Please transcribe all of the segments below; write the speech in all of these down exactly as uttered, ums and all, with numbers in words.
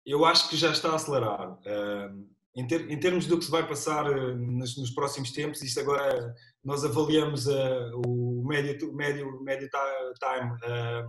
Eu acho que já está a acelerar. Uh, em, ter, em termos do que se vai passar uh, nos, nos próximos tempos, isto agora nós avaliamos uh, o médio, médio, médio time uh,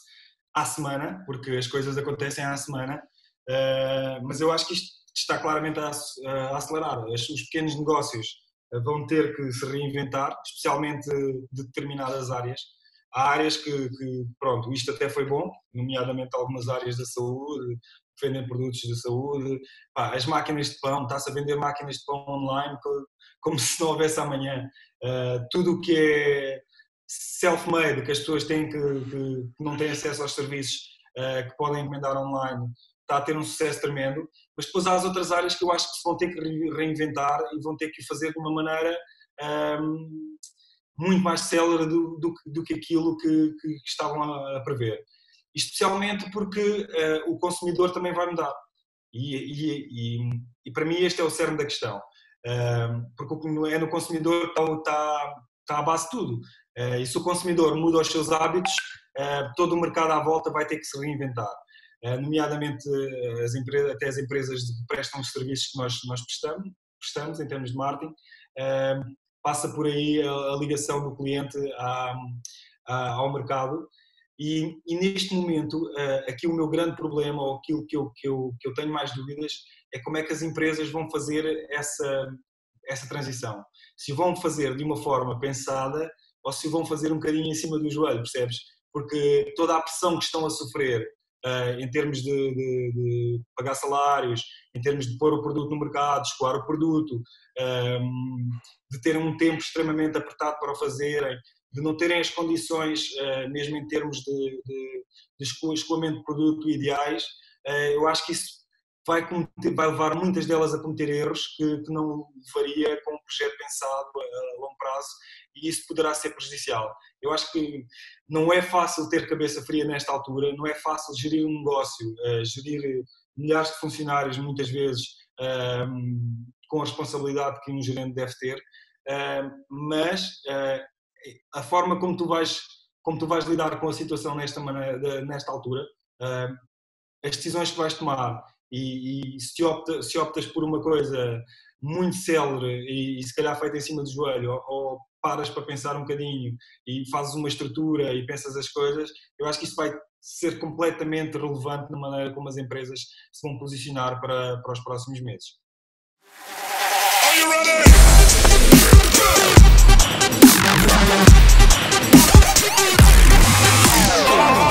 à semana, porque as coisas acontecem à semana, uh, mas eu acho que isto está claramente a, a acelerar. Os pequenos negócios vão ter que se reinventar, especialmente de determinadas áreas. Há áreas que, que, pronto, isto até foi bom, nomeadamente algumas áreas da saúde, que vendem produtos de saúde. Pá, as máquinas de pão, está-se a vender máquinas de pão online como se não houvesse amanhã. Uh, tudo o que é self-made, que as pessoas têm que, que, que não têm acesso aos serviços, uh, que podem encomendar online, está a ter um sucesso tremendo. Mas depois há as outras áreas que eu acho que se vão ter que reinventar e vão ter que fazer de uma maneira um, muito mais célere do, do, do que aquilo que, que estavam a, a prever. Especialmente porque uh, o consumidor também vai mudar. E, e, e, e para mim este é o cerne da questão. Uh, porque é no consumidor que está, está a base de tudo. Uh, e se o consumidor muda os seus hábitos, uh, todo o mercado à volta vai ter que se reinventar. Uh, nomeadamente as empresas, até as empresas que prestam os serviços que nós, nós prestamos, prestamos em termos de marketing, uh, passa por aí a, a ligação do cliente à, à, ao mercado. E, e neste momento, uh, aqui o meu grande problema, ou aquilo que eu, que, eu, que eu tenho mais dúvidas, é como é que as empresas vão fazer essa, essa transição. Se vão fazer de uma forma pensada ou se vão fazer um bocadinho em cima do joelho, percebes? Porque toda a pressão que estão a sofrer uh, em termos de, de, de pagar salários, em termos de pôr o produto no mercado, de escoar o produto, um, de terem um tempo extremamente apertado para o fazerem, de não terem as condições, uh, mesmo em termos de, de, de escoamento de produto ideais, uh, eu acho que isso vai, cometer, vai levar muitas delas a cometer erros que, que não levaria com um projeto pensado a, a longo prazo, e isso poderá ser prejudicial. Eu acho que não é fácil ter cabeça fria nesta altura, não é fácil gerir um negócio, uh, gerir milhares de funcionários muitas vezes uh, com a responsabilidade que um gerente deve ter, uh, mas uh, a forma como tu vais, como tu vais lidar com a situação nesta, maneira, nesta altura, uh, as decisões que vais tomar e, e se, opta, se optas por uma coisa muito célere e, e se calhar feita em cima do joelho, ou, ou paras para pensar um bocadinho e fazes uma estrutura e pensas as coisas, eu acho que isso vai ser completamente relevante na maneira como as empresas se vão posicionar para, para os próximos meses. Are you ready? Oh!